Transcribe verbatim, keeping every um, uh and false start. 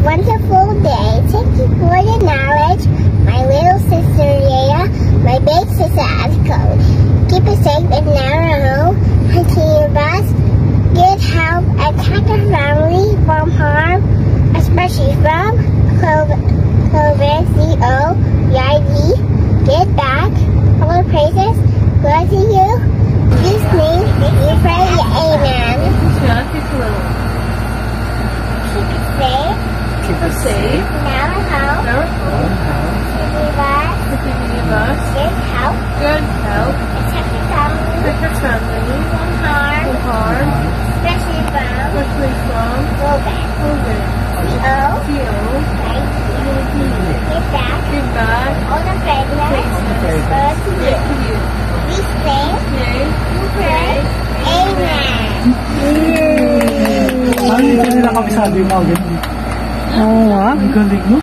wonderful day. Thank you for the knowledge. My little sister Leia, my big sister Abico. Keep it safe and narrow. Continue bus. Get help and protect our family from harm, especially from COVID, C O V I D. Get back. All the praises. Glory to you. This name is you pray. Amen. Keep it safe. Keep us safe. Now at home. Now at home. Continue bus. Continue bus. Good help. Good help. Protect your family. Protect your family. From harm. From harm. Especially from Especially from COVID. COVID. C O C O Right. Get back. Get back. All the praises. Glory to you. To you. We pray. Okay. We pray. Amen. Ay, hindi ka nila kami sabi mo. Oo nga. Ang galing mo.